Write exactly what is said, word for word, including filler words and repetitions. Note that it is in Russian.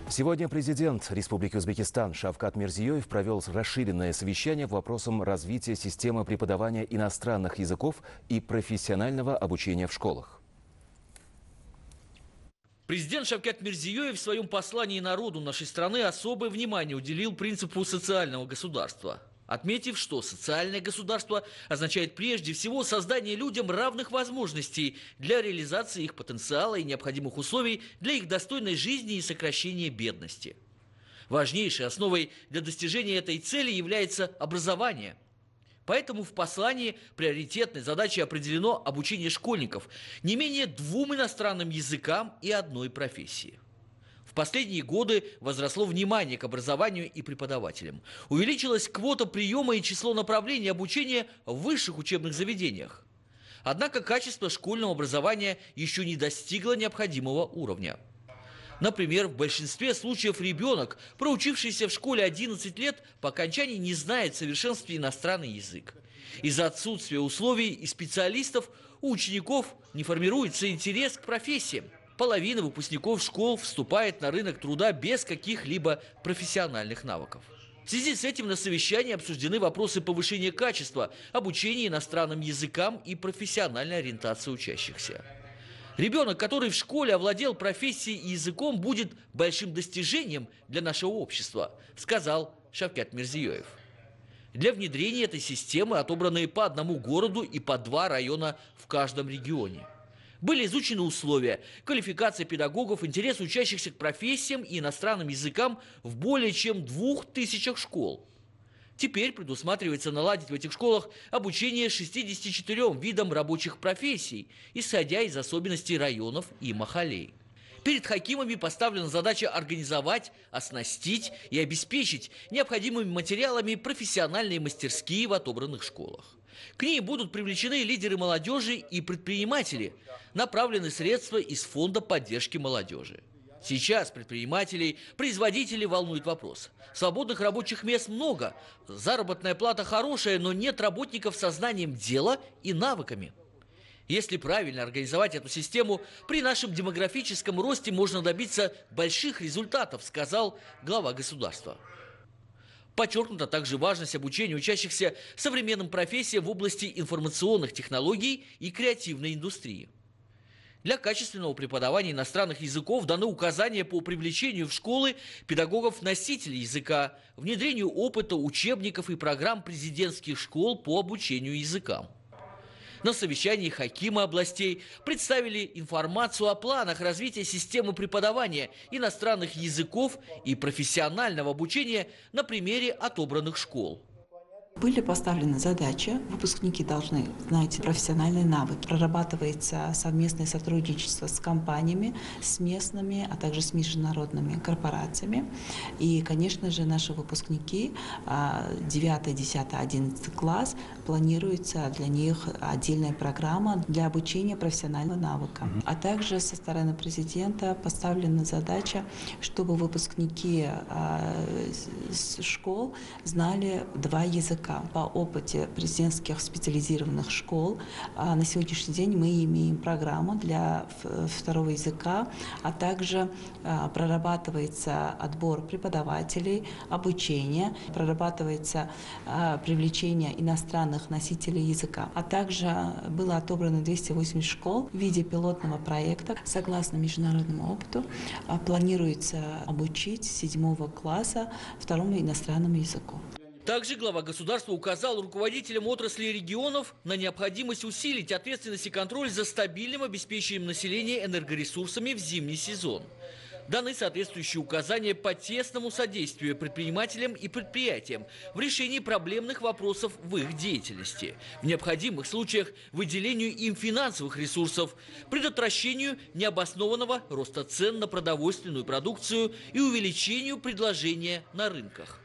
Сегодня президент Республики Узбекистан Шавкат Мирзиёев провел расширенное совещание по вопросам развития системы преподавания иностранных языков и профессионального обучения в школах. Президент Шавкат Мирзиёев в своем послании народу нашей страны особое внимание уделил принципу социального государства, отметив, что социальное государство означает прежде всего создание людям равных возможностей для реализации их потенциала и необходимых условий для их достойной жизни и сокращения бедности. Важнейшей основой для достижения этой цели является образование. Поэтому в послании приоритетной задачей определено обучение школьников не менее двум иностранным языкам и одной профессии. В последние годы возросло внимание к образованию и преподавателям. Увеличилась квота приема и число направлений обучения в высших учебных заведениях. Однако качество школьного образования еще не достигло необходимого уровня. Например, в большинстве случаев ребенок, проучившийся в школе одиннадцать лет, по окончании не знает в совершенстве иностранный язык. Из-за отсутствия условий и специалистов у учеников не формируется интерес к профессиям. Половина выпускников школ вступает на рынок труда без каких-либо профессиональных навыков. В связи с этим на совещании обсуждены вопросы повышения качества обучения иностранным языкам и профессиональной ориентации учащихся. Ребенок, который в школе овладел профессией и языком, будет большим достижением для нашего общества, сказал Шавкат Мирзиёев. Для внедрения этой системы отобраны по одному городу и по два района в каждом регионе. Были изучены условия, квалификация педагогов, интерес учащихся к профессиям и иностранным языкам в более чем двух тысячах школ. Теперь предусматривается наладить в этих школах обучение шестидесяти четырём видам рабочих профессий, исходя из особенностей районов и махалей. Перед хакимами поставлена задача организовать, оснастить и обеспечить необходимыми материалами профессиональные мастерские в отобранных школах. К ней будут привлечены лидеры молодежи и предприниматели, направлены средства из Фонда поддержки молодежи. Сейчас предпринимателей, производителей волнует вопрос. Свободных рабочих мест много, заработная плата хорошая, но нет работников со знанием дела и навыками. Если правильно организовать эту систему, при нашем демографическом росте можно добиться больших результатов, сказал глава государства. Подчеркнута также важность обучения учащихся современным профессиям в области информационных технологий и креативной индустрии. Для качественного преподавания иностранных языков даны указания по привлечению в школы педагогов-носителей языка, внедрению опыта учебников и программ президентских школ по обучению языкам. На совещании хакимы областей представили информацию о планах развития системы преподавания иностранных языков и профессионального обучения на примере отобранных школ. Были поставлены задачи, выпускники должны знать профессиональные навыки. Прорабатывается совместное сотрудничество с компаниями, с местными, а также с международными корпорациями. И, конечно же, наши выпускники девятый, десятый, одиннадцатый класс, планируется для них отдельная программа для обучения профессиональным навыкам. А также со стороны президента поставлена задача, чтобы выпускники школ знали два языка. По опыте президентских специализированных школ на сегодняшний день мы имеем программу для второго языка, а также прорабатывается отбор преподавателей, обучение, прорабатывается привлечение иностранных носителей языка. А также было отобрано двести восемьдесят школ в виде пилотного проекта. Согласно международному опыту, планируется обучить с седьмого класса второму иностранному языку. Также глава государства указал руководителям отраслей и регионов на необходимость усилить ответственность и контроль за стабильным обеспечением населения энергоресурсами в зимний сезон. Даны соответствующие указания по тесному содействию предпринимателям и предприятиям в решении проблемных вопросов в их деятельности, в необходимых случаях выделению им финансовых ресурсов, предотвращению необоснованного роста цен на продовольственную продукцию и увеличению предложения на рынках.